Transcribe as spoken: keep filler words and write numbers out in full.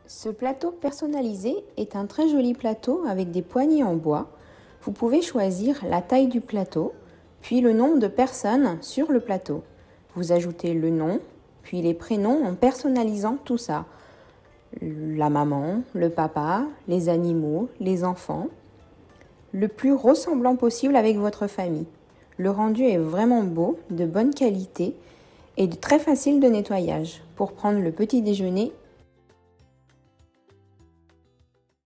Ce plateau personnalisé est un très joli plateau avec des poignées en bois. Vous pouvez choisir la taille du plateau, puis le nombre de personnes sur le plateau. Vous ajoutez le nom, puis les prénoms en personnalisant tout ça. La maman, le papa, les animaux, les enfants. Le plus ressemblant possible avec votre famille. Le rendu est vraiment beau, de bonne qualité et très facile de nettoyage pour prendre le petit déjeuner